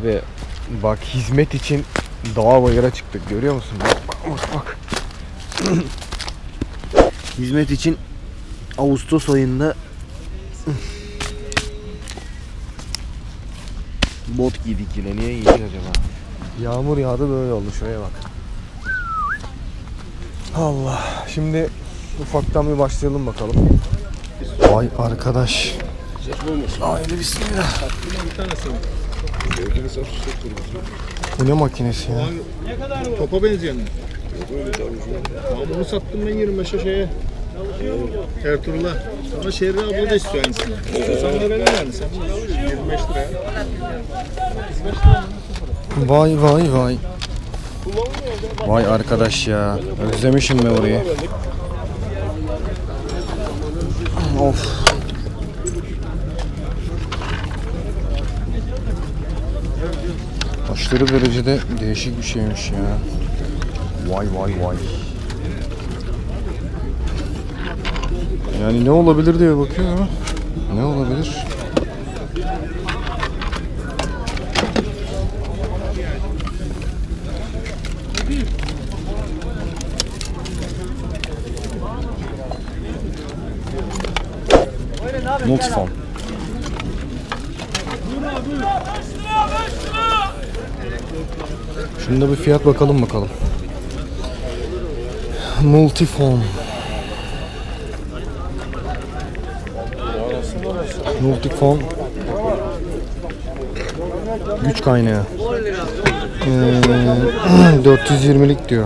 Abi bak, hizmet için dağa bayıra çıktık, görüyor musun? Bak. Hizmet için Ağustos ayında bot giydik yine. Niye giydik acaba? Yağmur yağdı, böyle oldu. Şuraya bak. Allah. Şimdi ufaktan bir başlayalım bakalım. Vay arkadaş. Haydi bismillah. Bu ne makinesi ya? Ne kadar bu? Topa benziyor mu? Tamam, bunu sattım ben 25'e şeye. Ertuğrul'a. Ama Şehri abla da istiyor aynısını. Sen de verin yani sen. 25 liraya. Vay. Vay arkadaş ya. Özlemişim ben orayı. Of. Aşırı derecede değişik bir şeymiş ya. Vay. Yani ne olabilir diye bakıyorum ama ne olabilir? Multifon. Şunda bir fiyat bakalım. Multifon. Güç kaynağı. 420'lik diyor.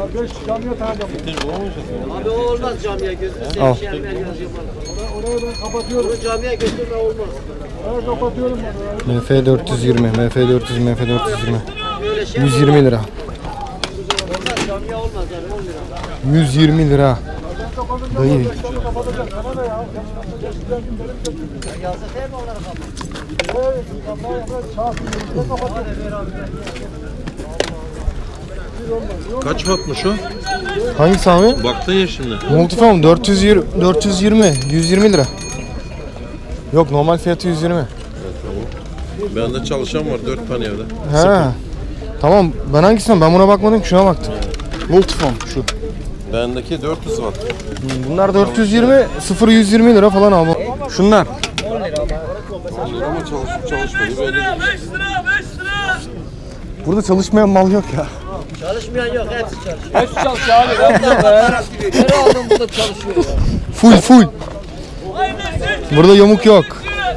Abi o olmaz camiye götür. Al. Oraya ben kapatıyorum. Bunu camiye götürme olmaz. Ben kapatıyorum. MF420, MF420. 120 lira. Olmaz camiye olmaz yani 10 lira. 120 lira. Dayı. Yazsa değil mi onlara Kaç wattmış o? Hangisi abi? Baktın ya şimdi. Multifon 420, 120 lira. Yok, normal fiyatı 120. Evet, tamam. Bende çalışan var 4 tane evde. He. Tamam, ben hangisinden? Ben buna bakmadım ki, şuna baktım. Multifon şu. Bendeki 400 watt. Bunlar 420, 120 lira falan abi. Şunlar. 10 lira ama çalışıp çalışmadı belli değil. Burada çalışmayan mal yok ya. Çalışmayan yok, hepsi çalışıyor. Hepsi çalışıyor abi. Nereye aldın burada çalışıyor ya? Full. Burada yamuk yok.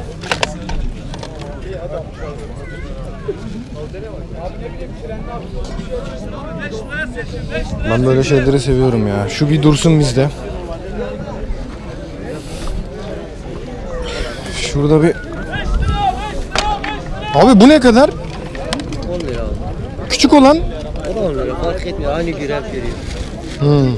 Ben böyle şeyleri seviyorum ya. Şu bir dursun bizde. Şurada bir... Abi bu ne kadar? 10 lira abi. Küçük olan? O da 10 lira, fark etmiyor. Aynı bir hep veriyor.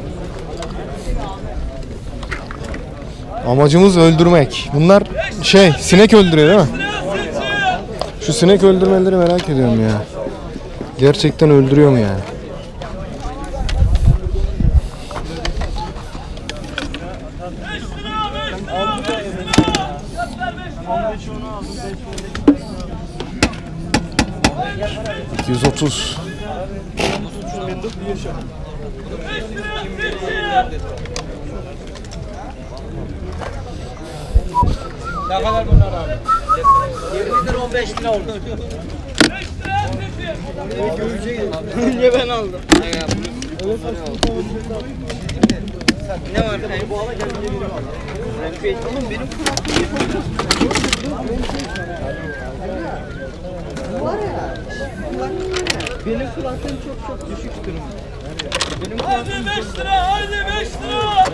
Amacımız öldürmek. Bunlar sinek öldürüyor değil mi? Şu sinek öldürmeleri merak ediyorum ya. Gerçekten öldürüyor mu yani? $230. Ne kadar bunlar abi? 20 lira 15 lira oldu. Niye ben aldım? Ne var? Oğlum benim benim kulaklığım çok düşük durumda. Benim kulaklığım 5 lira, haydi 5 lira.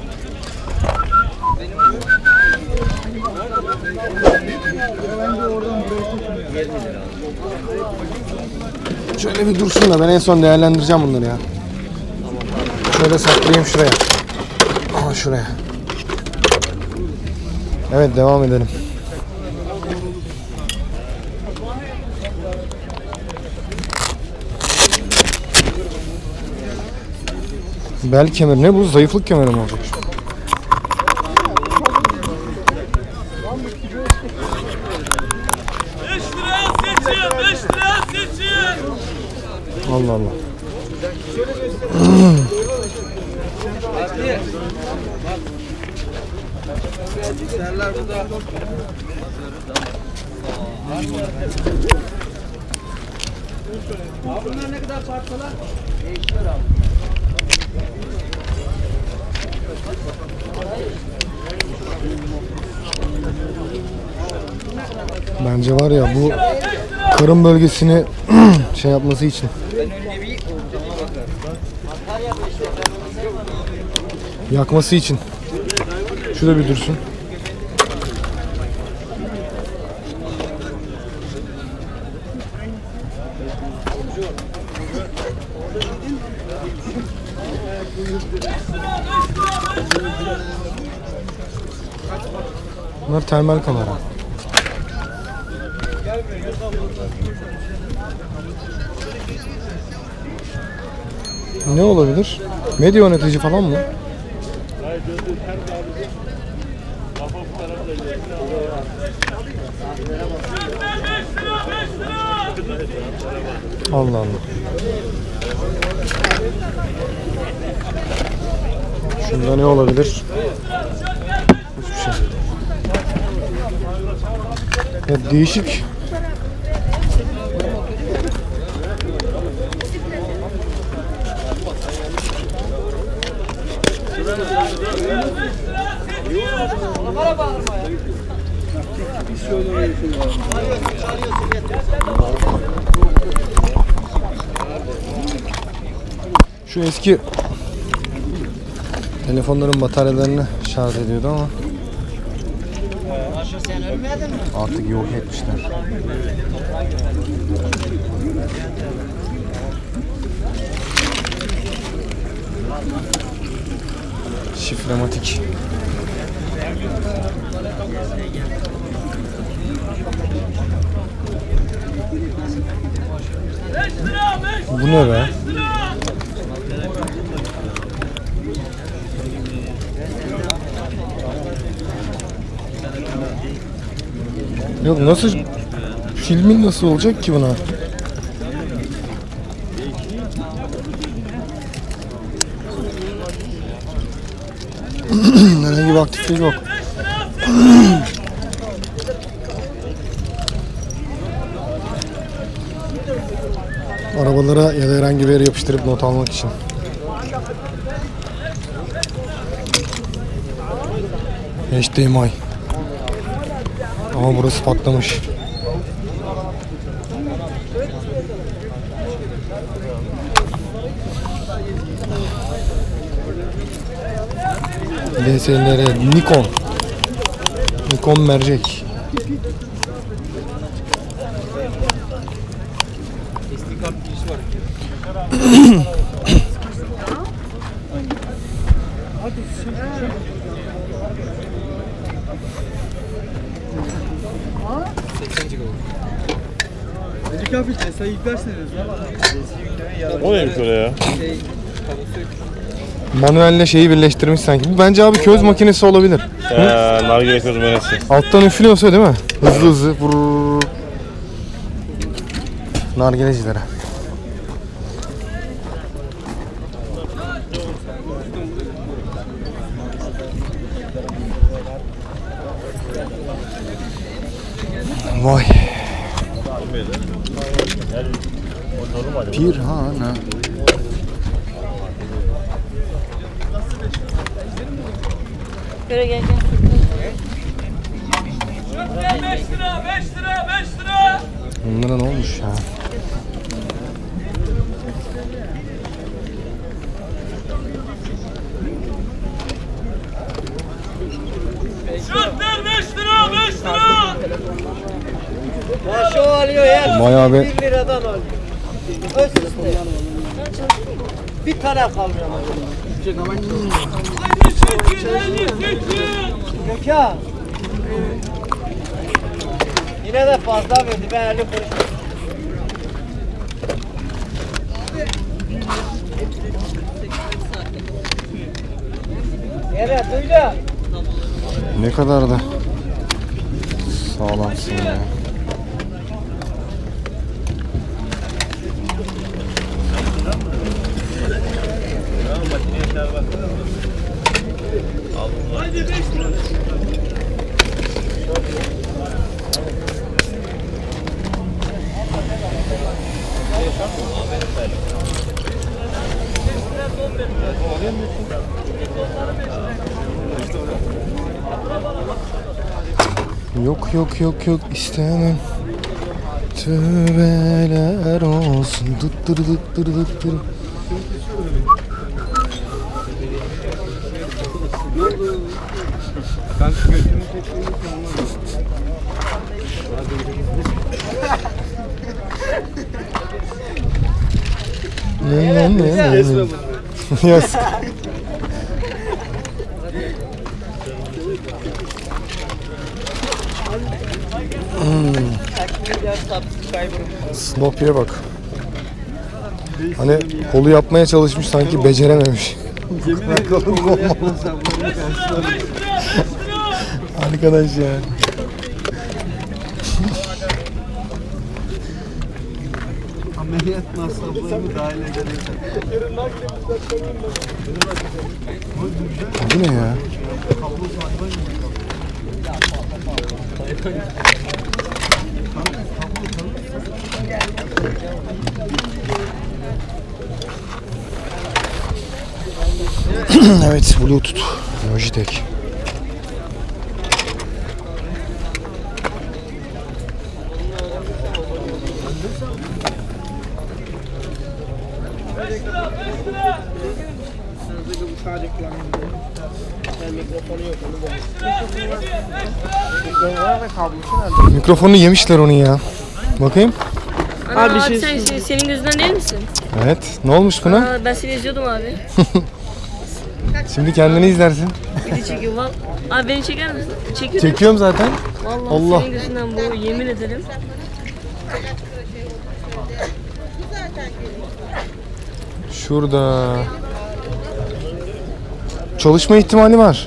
Şöyle bir dursun da ben en son değerlendireceğim bunları ya. Şöyle saklayayım şuraya. Aha, şuraya. Evet, devam edelim. Bel kemeri ne bu? Zayıflık kemeri mi olacak? Beş liraya seçin. Serler burada. Abi bunlar ne kadar parçalar? Değişiyor abi. Bence var ya bu karın bölgesini şey yapması için. Yakması için. Şurada bir dursun. Bunlar termal kamera. Ne olabilir? Medya yönetici falan mı? Allah Allah. Şunda ne olabilir? Hiçbir şey. Ya değişik. Şu eski telefonların bataryalarını şarj ediyordu ama artık yok etmişler. Şifrematik. Bu ne be? Yok nasıl filmin nasıl olacak ki buna? Herhangi bir aktifliği yok. Arabalara ya da herhangi bir yere yapıştırıp not almak için. HDMI. Ama burası patlamış. DSLR, Nikon mercek. SD kart girişi var. Recep abi mesai yüklerseniz ya. O neymiş öyle ya? Manuelle şeyi birleştirmiş sanki. Bu bence abi köz makinesi olabilir. Nargile köz menesi. Alttan üflüyorsa değil mi? Hızlı hızlı. Vurur. Nargilecilere. Vay. Pirhana. Böyle gel gel. 5 lira, 5 lira, 5 lira. Bunlara ne olmuş ya? Şortlar 5 lira, 5 lira. Ya şu alıyor ya. Bayağı bir 1 liradan alıyor. Öz üstte. Bir tane kalmıyor ama. 58, 58. Gökhan. Yine de fazla verdi. Ben 50 kuruş. Evet, duydu. ne kadar da sağlamsın ya. Yok yok yok yok istemem. Tövbeler olsun. Dıttır dıttır dıttır. Yes. Snoopy'ye bak. Hani kolu yapmaya çalışmış sanki becerememiş. Arkadaş ya. Ameliyat masraflarını dahil edelim. Bu ne ya? Evet, Bluetooth. Logitech. Mikrofonu yemişler onu ya. Bakayım. Abi senin gözünden değil misin? Evet. Ne olmuş buna? Aa, ben seni izliyordum abi. Şimdi kendini izlersin. Video çekiyor. Abi beni çeker misin? Çekiyor. Çekiyorum zaten. Vallahi Allah. senin gözünden bu, yemin ederim. Şurada. Çalışma ihtimali var.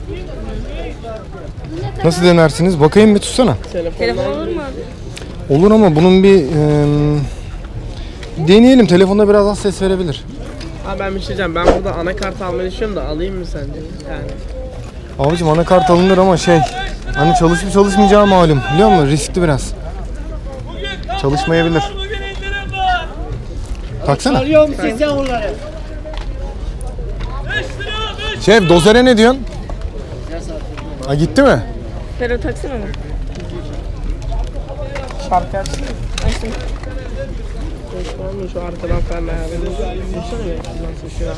Nasıl denersiniz? Bakayım bir tutsana. Telefon olur mu abi? Olur ama bunun bir deneyelim. Telefonda biraz az ses verebilir. Abi ben bir şey diyeceğim. Ben burada anakart almayı düşünüyorum da alayım mı sence? Yani. Abicim anakart alınır ama hani çalışıp çalışmayacağı malum. Biliyor musun? Riskli biraz. Çalışmayabilir. Taksana. Arıyorum size onları. Şef dozere ne diyorsun? Ha gitti mi? Ferro taksana mı? Şarkı açsın. Açtım. Şu arkadan falan ayarlayalım. Dursana be. Nasıl şu an?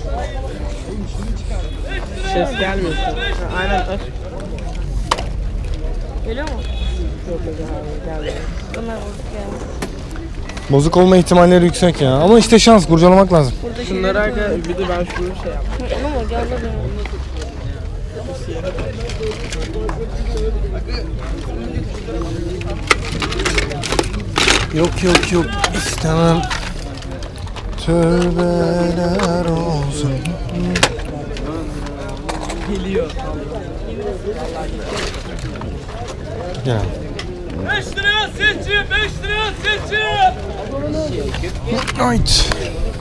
Ses gelmiyor. Ha, aynen aç. Geliyor mu? Yok abi gelmiyor. Bunlar bozuk yani. Bozuk olma ihtimalleri yüksek ya. Ama işte şans, kurcalamak lazım. Burada Şunları aga bir de ben şunu şey yaptım. Onu mu? Gel bakalım. Yok yok yok istemem. Tövbeler olsun. Geliyor. Gel. 5 liraya seçim, 5 liraya seçim. Right.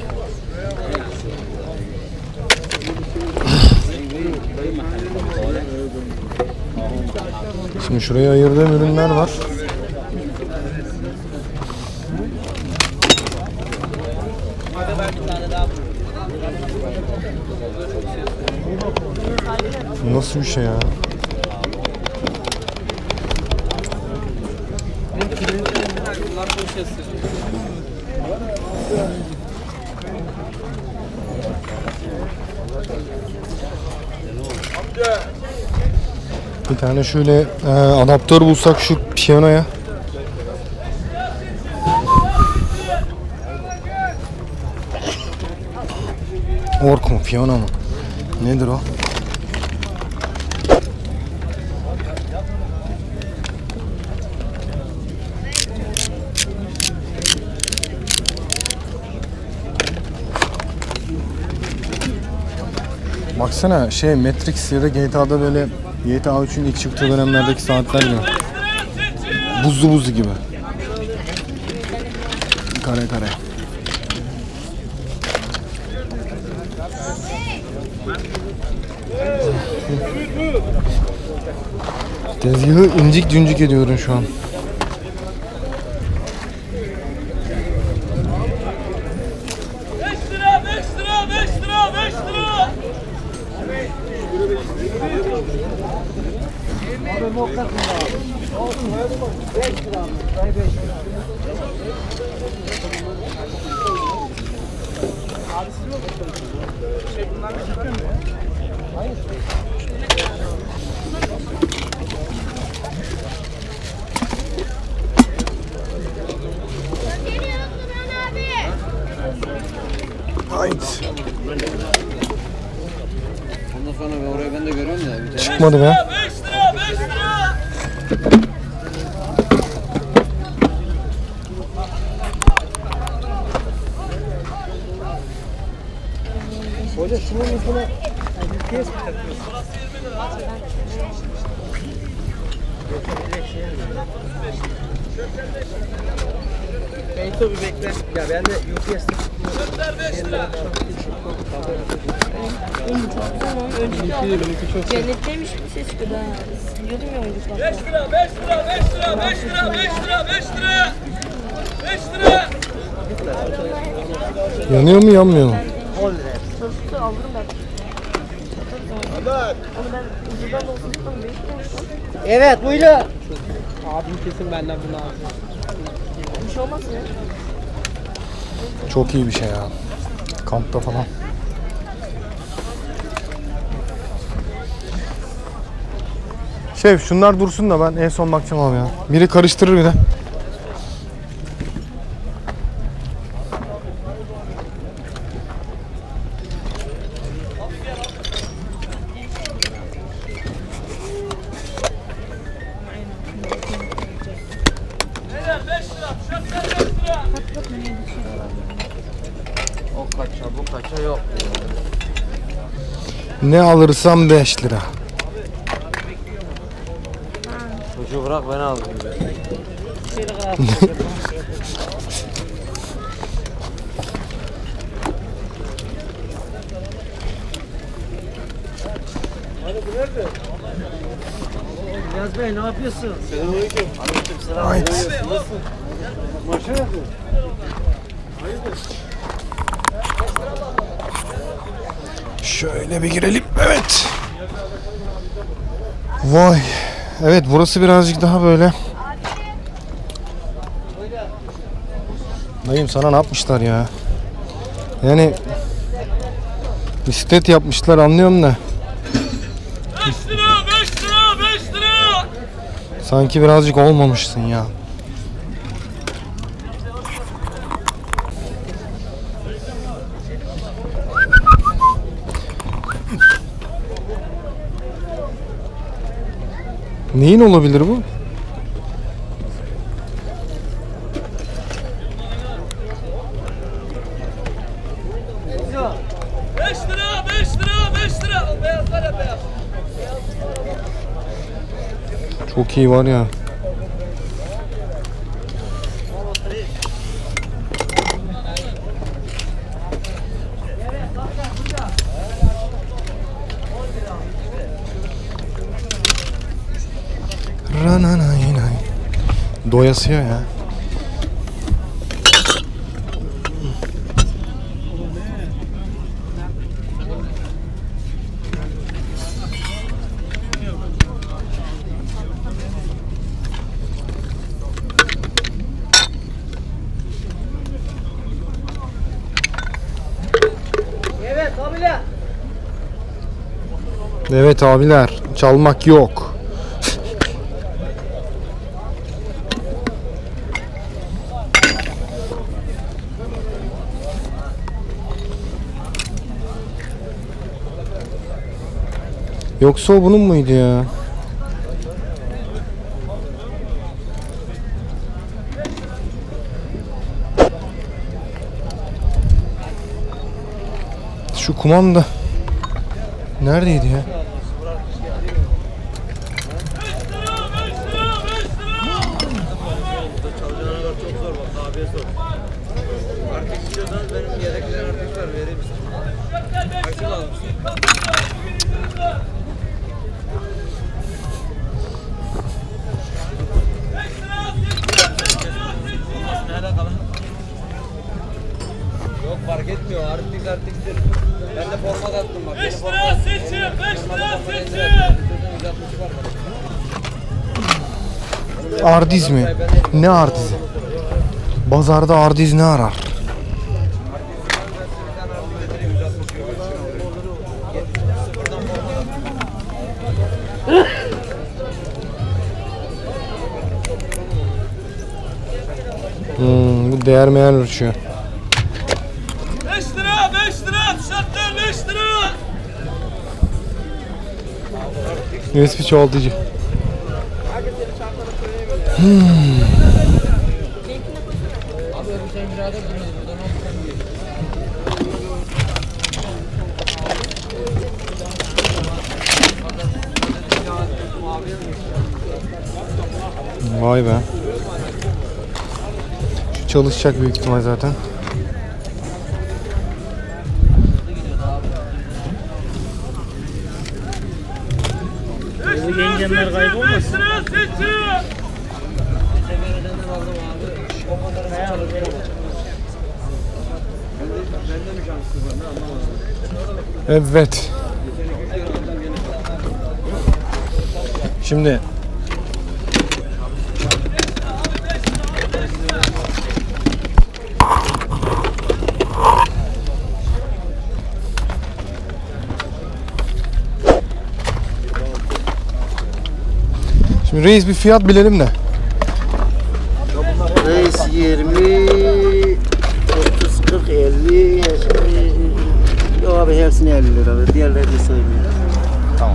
Şimdi şuraya ayırdığım ürünler var. Nasıl bir şey ya? Bir tane şöyle adaptör bulsak şu piyanoya. Ork mu, piyano mu? Nedir o? Baksana Matrix ya da GTA'da böyle GTA 3'ün ilk çıktığı dönemlerdeki saatler gibi. Buzlu gibi. Kare kare. Tezgahı incik cüncük ediyorum şu an. Beş lira, 5 lira, 5 lira. lira, 5 lira. Haydi. Ondan sonra orayı ben de görüyorum da. Çıkmadı be. 5 lira, 5 lira. Hoca şunun üstüne UPS mi takıyorsun? Beyto bir bekle. Ya ben de UPS Gönder 5 lira. Önceki o cennetteymiş bir ses çıkıyordu ha. Diyordum ya oyuncaklar. 5 lira, 5 lira, 5 lira, 5 lira, 5 lira, 5 lira. 5 lira. Yanıyor mu yanmıyor mu? Sosu alırım ben. Onu ben ucundan da olsun tutamam. Evet buyurun. Abim kesin benden bunu alacak. Bir şey olmaz ya. Çok iyi bir şey ya. Kampta falan. Şef şunlar dursun da ben en son bakacağım abi ya. Biri karıştırır bir de. Beyler 5 lira, tişörtler 5 lira. O kaça bu kaça yok. Ne alırsam 5 lira. Çocuğu bırak ben aldım. Yaz Bey ne yapıyorsun? Haydi. Şöyle bir girelim. Evet. Vay. Evet burası birazcık daha böyle. Dayım sana ne yapmışlar ya? Yani bisiklet yapmışlar anlıyorum da. 5 lira, 5 lira, 5 lira. Sanki birazcık olmamışsın ya. Neyin olabilir bu? Beş lira, 5 lira, 5 lira. O beyazlar ya beyaz. Çok iyi var ya. Rananayinay. Doyasıya ya. Evet abiler. Evet abiler, çalmak yok. Yoksa o bunun muydu ya? Şu kumanda neredeydi ya? Yok fark etmiyor. Artık Ben de format attım bak. 5 lira seçim, 5 lira seçim. Ardiz mi? Ne ardizi? Pazarda ardiz ne arar? Bu değer meğer uçuyor. 5 lira, 5 lira. Tişörtler 5 lira. USB çoğaltıcı. Vay be. Şu çalışacak büyük ihtimal zaten. Yengemler kaybolmasın. 5 lira seçim. Evet. Şimdi reis bir fiyat bilelim de. Reis 20, 30, 40, 50. Yok abi hepsini 50 lira. Diğerlerini söylemiyorum. Tamam.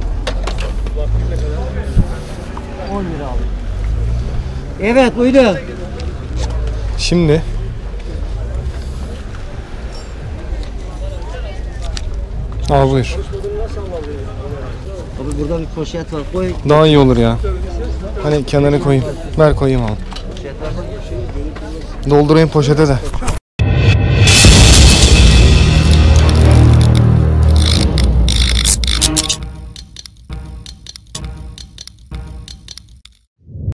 10 lira abi. Evet buydu. Şimdi al buyur. Abi burada bir poşet var. Koy. Daha iyi olur ya. Hani kenara koyayım. Ver koyayım al. Doldurayım poşete de.